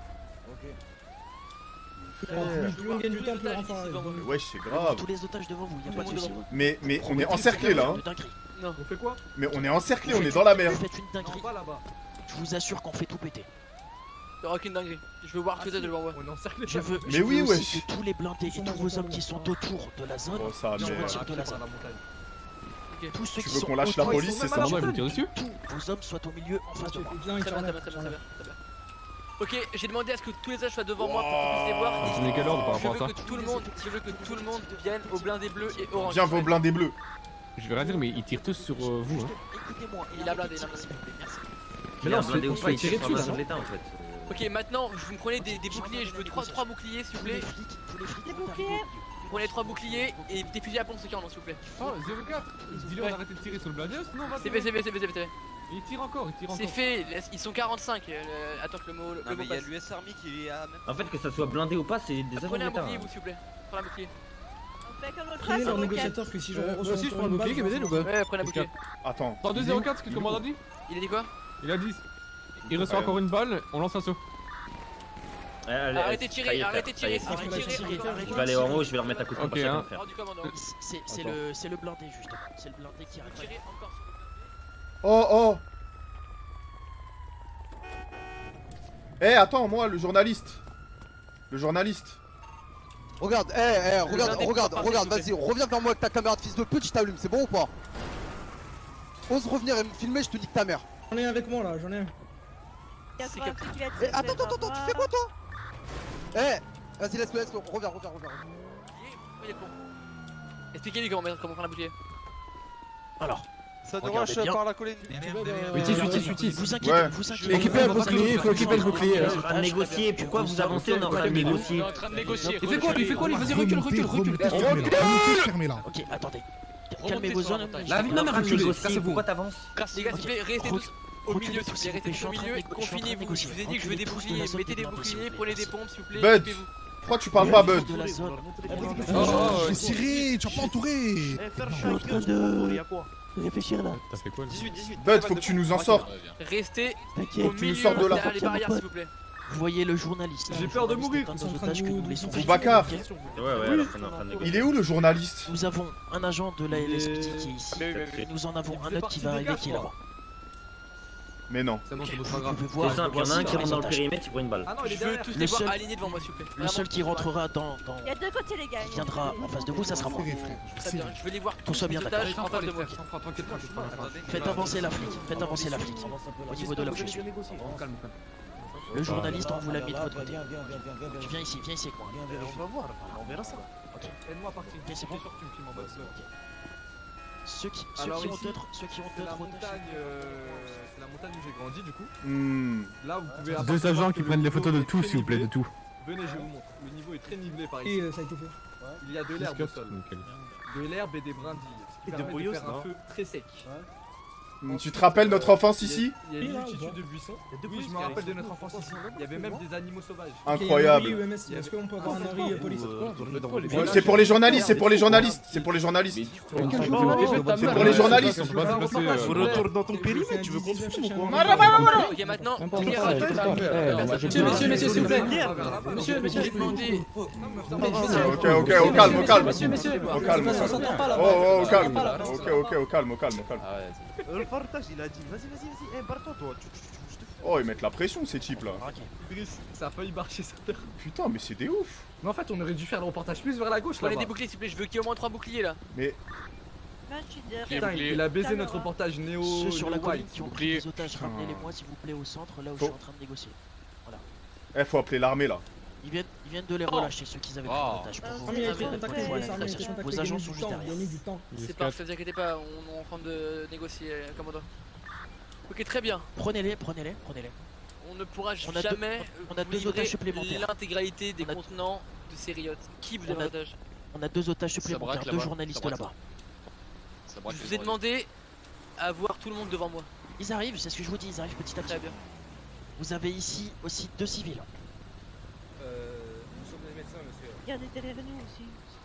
Plus plus on gagne du temps, plus on renfort arrive. Wesh, c'est grave. Tous les otages devant vous, y a pas de souci. Mais, mais on est encerclé là. hein. Une dinguerie. Non. On fait quoi? Mais on est encerclé, on est dans la merde. Vous faites une dinguerie. On va là-bas. Je vous assure qu'on fait tout péter. Il y aura aucune dinguerie. Je veux voir Ah, tout ça si. devant moi. On encercle les Je veux, Mais je oui, veux wesh. aussi que tous les blindés et tous vos hommes qui sont autour de la zone Oh, ça, se mais- retirent de la zone. Tous ceux Tu qui veux sont qu'on lâche la autour- police, c'est ça? Normal, je me tire dessus. Tous vos hommes soient au milieu en face de moi. Très bien, très bien, très bien, très bien, très bien. Ok, j'ai demandé à ce que tous les âges soient devant moi pour qu'on puisse les voir. Ah, tu mets quel ordre par Je rapport à veux ça? que tout le monde, je veux que tout le monde vienne au blindé bleu et orange. Viens vos blindés bleus. Je vais rien dire, mais ils tirent tous sur euh, vous. Hein. Écoutez-moi, Il a blindé, il a blindé. Mais non, blindé on aussi, va il tirer tire dessus sur là. la l'État en fait. Ok, maintenant, vous me prenez des, des boucliers, je veux trois boucliers s'il vous plaît. Des boucliers. Vous prenez trois boucliers et des fusils à pompe ceux qui en ont s'il vous plaît. Oh, zéro quatre. Dis-lui Ouais. on arrête de tirer sur le blindé, sinon on va. C'est fait, c'est fait, c'est fait, c'est fait, c'est fait. Il tire encore, il tire encore. C'est fait, laisse- ils sont quarante-cinq. euh, attends que le mot, le Non, mot mais il y a passe. l'U S Army qui est à même. En fait, que ça soit blindé ou pas, c'est des agents de Prenez un l'État. bouclier hein. vous s'il vous plaît. Prenez un bouclier. On fait comme le Prenez trace leur en roquette. négociateur que si je Euh, reçois moi aussi, je prends le une bouclier, balle, Kebedel, je ou pas? Ouais, prenez un bouclier. Attends. Attends, zéro quatre, ce que le commandant dit? Il a dit quoi? Il a dit. Il reçoit encore une balle, on lance un saut. Ouais, allez, Arrêtez de ça y tirer, est, arrêtez de ça y est. tirer, arrêtez de tirer. Je vais aller en haut, je vais leur mettre un coup de poing Ok, par chacun, hein. frère. Hors du commandant. C'est c'est le, c'est le blindé justement. C'est le blindé qui arrive. Tirez encore. Oh oh. Eh, attends, moi, le journaliste. Le journaliste. Regarde, eh, eh, regarde, blindé regarde, pour regarde, partir, vas-y, reviens vers moi avec ta caméra de fils de pute, je t'allume, c'est bon ou pas? Ose revenir et me filmer, je te nique ta mère. J'en ai un avec moi là, j'en ai un. Il y a C'est pas un que- truc qui va être Eh, fait, attends, va attends, attends, tu voir. fais quoi toi? Eh, vas-y, laisse-le, laisse-le, reviens, reviens, reviens. Il est con. Expliquez-lui comment mettre- comment prendre un bouclier. Alors, Ça nous regardez rush bien. par la colline. Utis, Utis, Utis. Vous inquiétez, Ouais. vous inquiétez. Équipez le bouclier, il faut équiper le bouclier. On est en train de négocier, pourquoi vous avancez? On est en train de négocier. en train de négocier. Il fait quoi lui? Il fait quoi lui? Vas-y, recule, recule, recule. Fermez là. Ok, attendez. Calmez vos zones. La vie, non, mais reculez. Pourquoi t'avances? Les gars, s'il vous plaît, restez Re- tous au reculez milieu, tous, s'il vous plaît, s'il vous restez plaît, tous au je suis en train de milieu. négo- je suis en train de Confinez-vous. Je vous ai dit que je veux des négocier. boucliers. Tous de la Mettez des zone de boucliers, blindés, prenez des s'il pompes, s'il vous plaît. Bud. Équipez-vous. Pourquoi tu parles pas, Bud? De la zone. Je vais tirer, tu vas pas entourer. Eh, faire Je chaud, suis en il train de y a quoi? réfléchir là. T'as fait quoi lui? dix-huit, dix-huit. Bud, faut que tu nous en sortes. Restez T'inquiète, au tu nous milieu sors de là. derrière les barrières, s'il vous plaît. Vous voyez le journaliste. J'ai Le peur de journaliste mourir. est un Ils sont en des train otages de que nous- nous laissons de- fuir. Boubacar. Ok. Ouais, ouais, alors on est en train de négocier. Il est où le journaliste? Nous avons un agent de la L S P Il est- qui est ici. Mais oui, mais Et nous en avons Il un faisait autre qui partie va des arriver gars, qui est je là-bas. Mais non. C'est bon, c'est bon, c'est Vous pas grave. pouvez voir. C'est simple, il y en a un qui voici rentre dans le les périmètre, il prend une balle. Ah non, il est Je veux derrière. tous Le les voir seul- alignés devant moi, s'il vous plaît. Le Vraiment, seul qui rentrera dans, dans Il y a deux côtés, les gars. qui viendra en face de vous, ça sera moi. Très bien, je veux les voir tous soit les bien otages d'accord. en face de moi. Sans froid, tranquille, tranquille. Faites avancer la flic, faites avancer la flic. Au niveau de là où je suis. Calme, calme. Le journaliste, on vous l'a mis de votre côté. Viens, viens, viens, viens, viens. Viens ici, viens ici avec moi. On va voir, on verra ça. Aide-moi à partir. Viens, c'est Bien bon. sûr que tu me filmes en bas. Ceux qui, ceux Alors qui ont ici, d'autres, ceux qui ont C'est la d'autres otages. montagne, euh, c'est la montagne où j'ai grandi du coup. Hmm. Là vous pouvez Deux apercevoir agents que qui le prennent des niveau photos de est tout, très s'il vous plaît, de nivelé. tout. Venez, je vous montre. Le niveau est très nivelé par Et ici. euh, ça a été fait. Il y a de l'herbe au sol. Nickel. De l'herbe et des brindilles. Ce qui Et de permet de boyaux, faire un non feu très sec. Hmm, Tu te rappelles notre enfance ici? Il y a une Oui, là, multitude ou de buissons. Il y a deux Oui, je polices me qui rappelle de arrivent. notre enfance ici. Il y avait même des animaux sauvages. Incroyable. Ok, il y a un U M S. Est-ce qu'on peut avoir un Harry euh, police? Ouais, C'est pour les journalistes, c'est pour les journalistes, c'est pour les journalistes. C'est pour les journalistes. Faut retourner dans ton périmètre, tu veux qu'on te filme ou quoi? Ok, maintenant, N'importe clear quoi, out. je sais pas. Eh, moi, j'ai Messieurs, pas- messieurs, messieurs, s'il vous plaît. Monsieur, monsieur, j'ai demandé. Ok, ok, au calme, au calme. Messieurs, messieurs. Au calme, au On calme. s'entend pas là. Oh, oh, au calme. Ok, ok, au calme, au calme, au calme. Euh, Le partage, il a dit, vas-y, vas-y, vas-y, eh, barre-toi, toi. Tu- tu- tu- je te fous. Oh, ils mettent la pression, ces types là. Idriss, ça a failli marcher cette heure. Putain, mais c'est des ouf. Mais en fait, on aurait dû faire le reportage plus vers la gauche Prenez là. des boucliers, s'il vous plaît. Je veux qu'il y ait au moins trois boucliers là. Mais Là, je suis derrière. Putain, il a baisé notre Caméra. reportage néo. Ceux sur la néo colline white. qui ont pris des otages, ramenez-les-moi s'il vous plaît au centre, là où je Faut- suis en train de négocier. eh, faut appeler l'armée là. Ils viennent, ils viennent de les relâcher, ceux qu'ils avaient pris en otage. Pour Ah, vous. Ah, mais il a été Pour contacté, vous, les la armées ont été négociation. contactées, Vos agents il y a sont eu du juste temps, il y a derrière. eu du temps. C'est pas, ne vous inquiétez pas, on est en train de négocier, euh, commandant. Ok, très bien. Prenez-les, prenez-les, prenez-les. On ne pourra On a deux- jamais on a vous deux livrer otages supplémentaires. l'intégralité des On a- contenants de ces riots. Qui vous On avez a- otage? On a deux otages braque supplémentaires, deux là-bas, journalistes ça braque là-bas. Je vous ai demandé à voir tout le monde devant moi. Ils arrivent, c'est ce que je vous dis, ils arrivent petit à petit. Très bien. Vous avez ici aussi deux civils. Euh, nous sommes des médecins, monsieur. Regardez derrière nous aussi.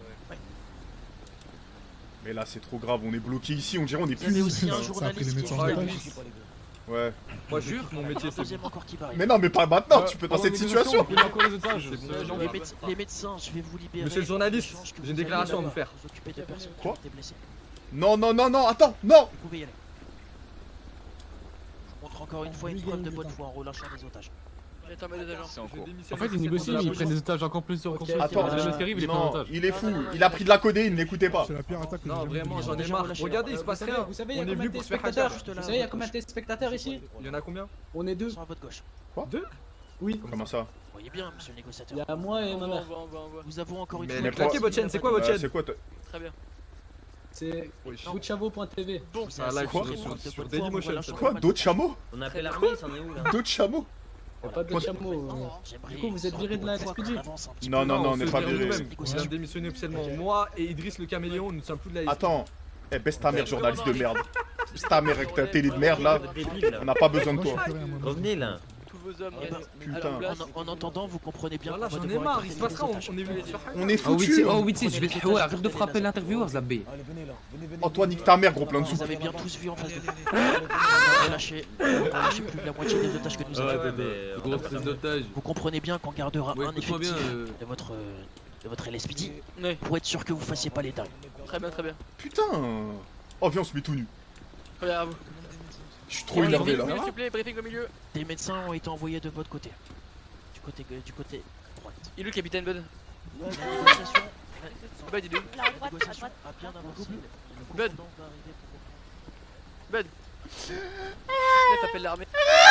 Mais là, c'est trop grave, on est bloqué ici, on dirait on est Vous avez plus. aussi un journaliste qui est Ah, là. Idriss. Ouais. Moi, jure, mon métier Un c'est. deuxième encore qui va arriver. Mais non, mais pas maintenant, Euh, tu peux dans pendant cette les négociations, situation. on peut encore les otages. Les, C'est bon, les bah, médecins, les médecins, je vais vous libérer. Monsieur le journaliste, en échange que j'ai vous une allez déclaration à là-bas vous faire. Vous occuper de personnes qui Quoi ont été blessées. Non, non, non, non, attends, non. Vous pouvez y aller. Je vous montre encore une fois une Lui preuve gagne de du bonne temps. foi en relâchant des otages. J'attends mes deux agents. En fait, ils négocient, ils prennent des otages encore plus sur construction. Attends, Le mec qui arrive, il est pris en non, otage. il est fou, il a pris de la codéine, n'écoutez pas. Non, vraiment, j'en ai marre. Regardez, il se passe rien. Vous savez, il y On a est combien venu de pour se faire spectateurs hacker. Vous savez, il y a combien de spectateurs ici? Il y en a combien? On est deux. Sur à votre gauche. Quoi? Deux? Oui. Comment ça? Vous voyez bien, monsieur le négociateur. Il y a moi et ma mère. Nous avons encore une Mais fois. elle est claquée votre chaîne, c'est quoi votre Euh, chaîne? C'est quoi toi? Très bien. C'est boutchavo point t v. Bon, C'est un live Quoi sur- sur sur Dailymotion. ça. Quoi? D'autres chameaux? On appelle l'armée, il s'en est où là? D'autres chameaux? Il y a pas de chameau. Du coup, vous êtes viré de la S P D. Non, non, non, on se n'est pas vire viré. nous-mêmes. On vient de démissionner officiellement. Moi et Idriss le caméléon, nous ne sommes plus de la S P D. Attends, eh, baisse ta mère, journaliste de merde. Baisse ta mère avec ta télé de merde là. On n'a pas besoin de toi. Revenez là. Tous vos hommes Eh ben, restent Putain. à leur place. En, en entendant, vous comprenez bien. Voilà, qu'on va j'en ai devoir marre, écarter il se les passe rien, otages. on est venu se faire hacker. On est Oh foutus. Witty, oh Witty, je vais te jouer, arrête de frapper l'intervieweur, Zabbé. Oh, toi, nique ta mère, gros plein de sous. Vous avez bien tous vu en face de vous. Relâchez, relâchez plus de la moitié des otages que nous Ouais, avons. bébé. Grosse prise d'otage. Vous comprenez bien qu'on gardera Ouais, un écoute-moi effectif bien, euh. de votre euh, de votre L S P D Ouais. pour être sûr que vous fassiez pas les dingues. Très bien, très bien. Putain. Oh, viens, on se met tout nu. Très bien à vous. Je suis trop énervé là. S'il vous plaît, briefing au milieu. Des médecins ont été envoyés de votre côté. Du côté du côté droite. Il est où le capitaine Bud? La négociation, Bud, il est où? Là, à la droite, à négociation droite. a bien avancé. Le Bud. commandant va arriver pour- Bud. Là, t'appelles l'armée.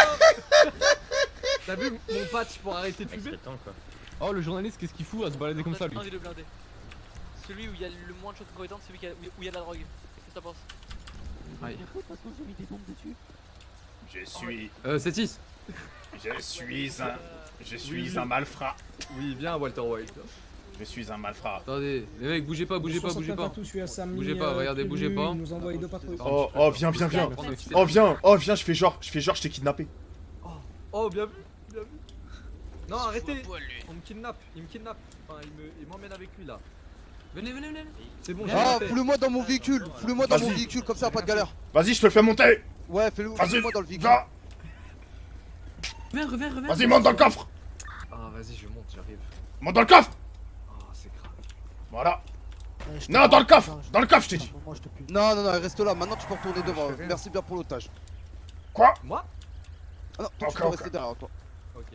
T'as vu mon patch pour arrêter de fumer? C'est temps quoi. Oh, le journaliste, qu'est-ce qu'il fout à se balader comme ça lui? Un des deux blindés. Celui où il y a le moins de choses concomitantes, celui qui a- où il y a de la drogue. Qu'est-ce que t'en penses? Ouais. De toute façon, j'ai mis des bombes dessus. Je suis. Euh, Sétis. Je suis un. Je suis un malfrat. Oui, viens Walter White. Je suis un malfrat. Attendez, les mecs, bougez pas, bougez pas, bougez pas. Bougez pas, regardez, bougez pas. Nous envoie deux patrouilles. Oh, oh, viens, viens, viens. Oh, viens, oh, viens, je fais genre, je fais genre, je t'ai kidnappé. Oh, bien vu, bien vu. Non, arrêtez. On me kidnappe, il me kidnappe. Enfin, il me- il m'emmène avec lui là. Venez, venez, venez. C'est bon, j'ai Ah, fait. foule-moi dans mon véhicule, foule-moi dans mon Vas-y. véhicule, comme ça, pas de galère. Vas-y, je te le fais monter. Ouais, fais-le, Vas-y, foule-moi dans le véhicule. va. Reviens, reviens, reviens. Vas-y, monte dans le coffre. Ah, vas-y, je monte, j'arrive. Monte dans le coffre. Ah, c'est grave. Voilà. Ouais, je te Non, parle, dans le coffre. putain, Dans le coffre, je t'ai dit. Moi, je te pue. Non, non, non, reste là, maintenant tu peux retourner devant. je fais rien. Merci bien pour l'otage. Quoi? Moi? Ah non, toi, tu Ok, peux ok. rester derrière toi. Ok.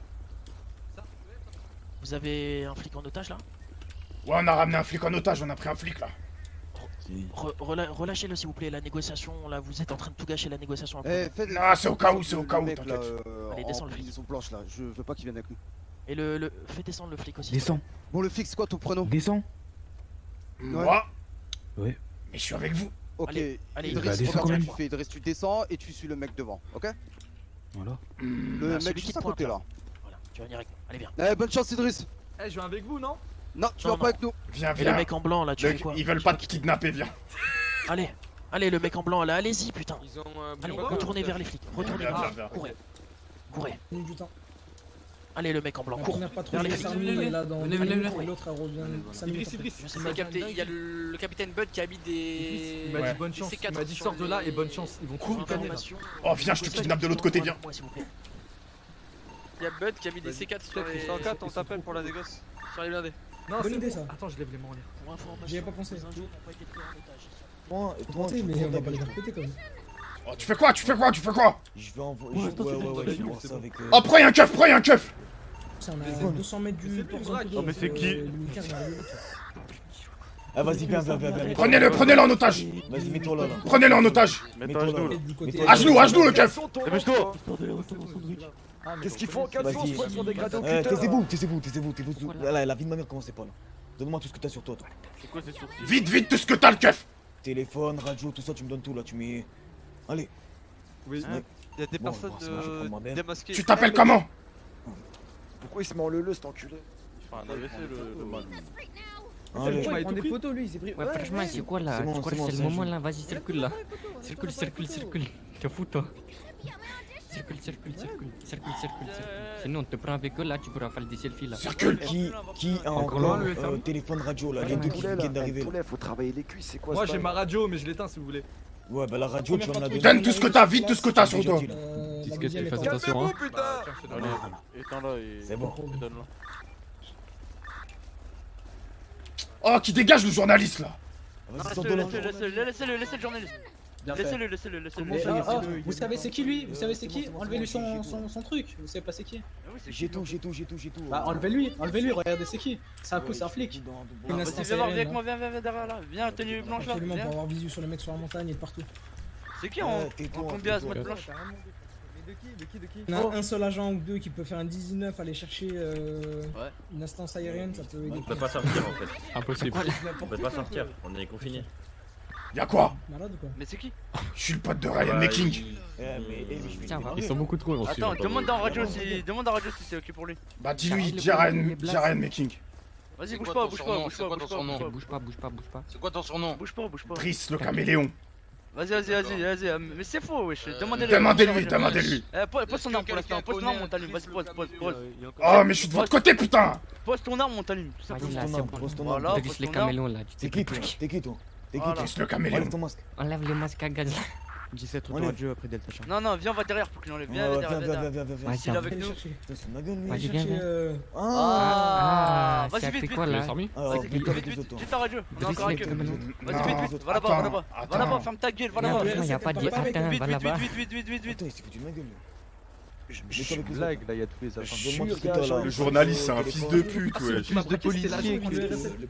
Vous avez un flic en otage là? Ouais, on a ramené un flic en otage, on a pris un flic là. Re- rela- Relâchez-le s'il vous plaît, la négociation, là vous êtes en train de tout gâcher la négociation. Eh, fais Non, c'est au cas où, c'est au cas où, Le mec, là, t'inquiète. euh, Allez, en descends le flic. combinaison blanche là, je veux pas qu'il vienne avec nous. Et le, le... fais descendre le flic aussi. Descends, Bon, le flic, c'est quoi ton prénom? descends. Moi? Ouais. Mais je suis avec vous. Ok, Allez, allez, Idriss, bah, descends regarde quand ce que même. tu fais. Idriss, tu descends et tu suis le mec devant, ok? Voilà. Le Ah, mec celui juste qui à pointe, côté là. Voilà, tu vas venir avec moi. Allez viens. Eh, bonne chance, Idriss. Eh, je viens avec vous, non? Non, tu Non, vas non. pas avec nous. Viens, Et le viens. mec en blanc là, tu Le- fais quoi? Ils veulent pas te kidnapper, viens. Allez, allez, le mec en blanc là, allez-y putain. Ils ont. euh, Allez, bien- retournez vers les flics. Retournez Viens, vers viens, viens. Courez. Courez. Du temps. Allez, le mec en blanc, La cours. première Vers patrouille les est flics. armée est là dans Venez, deux venez, minutes venez. et l'autre elle revient cinq minutes Idriss, après. Idriss. Je sais C'est pas. le capitaine- Il y a le, le capitaine Bud qui a mis des. Il m'a Ouais. dit bonne des chance. C Il quatre m'a dit sur sors de là les- et bonne chance. Ils vont tout Pour ricaner là. information. Oh, viens, je te kidnappe de l'autre côté, viens. Moi, s'il vous plaît. Il y a Bud qui a mis des C quatre sur les. cent quatre, on t'appelle pour la négoce. Sur les blindés. Non, Bonne c'est idée, bon. ça. Attends, je lève les mains en l'air. Pour information, J'y ai pas pensé. les injures n'ont pas été pris en otage. Toi, Faut toi, tenter, tu mais prends on va ta pas les voiture. faire péter quand même. Oh, tu fais quoi? Tu fais quoi? Tu fais quoi? Je vais envoyer. Ouais, je- attends, Ouais, tu ouais, fais- ouais, tu je vais fais- voir c'est ça bon. avec. euh, Oh, prends un keuf, prends un keuf. Ça, on est à deux cents mètres du C'est port plus sans vrac. poudre, Oh, mais c'est euh, qui le militaire, il est arrivé. Ah, vas-y, viens, viens, viens, viens. Prenez-le, prenez-le en otage. Vas-y, mets-toi là, là. Prenez-le en otage. Mets-toi là, là. Du côté- Mets-toi À là. genoux, à genoux, le keuf. Histoire de les retourner au sandwich. Qu'est-ce qu'ils font? Quatre Vas-y. jours, ils sont dégradés au Euh, cutter. Taisez-vous, taisez-vous, taisez-vous, taisez-vous. Là, la vie de ma mère, commencez pas là. Donne-moi tout ce que t'as sur toi, toi. C'est quoi ces sourcils? Vite, vite, tout ce que t'as, le keuf. Téléphone, radio, tout ça, tu me donnes tout là. Tu mets. Allez. Oui. Ouais. Il y a des Bon, personnes bon, ça va, je vais prendre ma euh, belle. démasquées. Tu t'appelles comment? Pourquoi il se met en leu-leu cet enculé? Il fait un A V C le, le man. Allez. Il prend des photos lui, il s'est pris. Ouais, franchement, c'est quoi là? C'est bon, Tu crois c'est que bon, c'est le c'est moment un là? Vas-y, circule là. Circule, circule, circule. T'es fou toi. Circule, circule, circule, circule, circule, circule. Sinon, on te prend avec eux là, tu pourras faire des selfies là. Circule. Qui, qui a Encore encore loin, le euh, téléphone radio là? Les deux qui viennent d'arriver. là. Faut travailler les cuisses, c'est quoi Moi ce j'ai bail ma radio, mais je l'éteins si vous voulez. Ouais, bah la radio, tu en as besoin. Donne tout ce que t'as, vite tout ce que t'as sur toi. Euh, Dis la ce que deuxième tu est fais en- attention hein. putain Allez, éteins-la et. C'est bon. et donne-la. Oh, qui dégage le journaliste là. Vas-y, Non, sors de laissez-le, là. laissez-le, laissez-le, laissez le journaliste. Bien fait. Laissez-le, laissez-le, laissez-le. Et, ah, ah, vous savez c'est qui lui? Vous savez c'est qui? Enlevez-lui son, son, son truc. Vous savez pas c'est qui? J'ai tout, j'ai tout, j'ai tout, j'ai tout. Bah enlevez-lui, enlevez-lui, regardez c'est qui? C'est un coup, c'est un flic. Une Vas-y, instance viens voir, viens aérienne, avec moi, viens, viens, viens derrière là. Viens, tenue blanche là. absolument viens. pour avoir visu sur les mecs sur la montagne et de partout. C'est qui en en combien à ce mode blanche? De qui, de qui, de qui? On a un seul agent ou deux qui peut faire un dix-neuf, aller chercher euh, une instance aérienne, ça peut aider. On peut pas sortir en fait. Impossible. On peut pas sortir, on est confiné. Y'a quoi? Malade ou quoi? Mais c'est qui? Je suis le pote de Ryan Making. Ils sont beaucoup trop aussi. Attends, demande en radio si demande en radio si c'est ok pour lui. Bah dis-lui, dis à Ryan dis à Ryan Making. Vas-y, bouge pas, bouge pas, bouge pas, bouge pas, Bouge pas, bouge pas, bouge pas. C'est quoi ton surnom? bouge pas, bouge pas. Driss le caméléon. Vas-y, vas-y, vas-y, vas-y. Mais c'est faux, wesh. Demandez-le. Demandez-lui, demandez-lui. Eh, pose ton arme pour l'instant. Pose ton arme, on t'allume. Vas-y, pose, pose, pose. Oh, mais je suis de votre côté, putain. Pose ton arme, on t'allume. Vas-y là, c'est bon. Pose ton Voilà, arme. pose les ton caméléons arme. là, tu T'es sais qui plus. toi? T'es qui toi? T'es qui Voilà. toi? Driss le caméléon. Enlève ton masque. Enlève le masque à gaz là. dix-sept retour Enlève. radio après Delta Charlie. Non, non, viens, on va derrière pour qu'il enlève. Viens, Ouais, viens, viens, viens, viens, viens. viens, viens, viens. Ouais, S'il est avec nous. Putain, c'est ma gueule, lui. Vas-y, Allez viens, chercher, viens. euh, Ah, Ah, vas-y, c'est vite, fait vite, quoi vite. là? Alors, Vas-y, vite, vite avec vite, les vite, autres. vite ta radio. On est Driss, encore avec les eux. caméléons. Vas-y, Non. vite, vite. Va là-bas, va là-bas. Va là-bas, Attends. ferme ta gueule, va Non, là-bas. franchement, y a pas de Vite, attends, Vite, va vite, là-bas. vite, vite, vite, vite, vite. Attends, il s'est foutu de ma gueule. Je Mets-toi avec les Blague, là, il y a tous les agents. Donne-moi tout ce que t'as là. Le journaliste, c'est un fils de pute, wesh. Fils de policier. le R S L.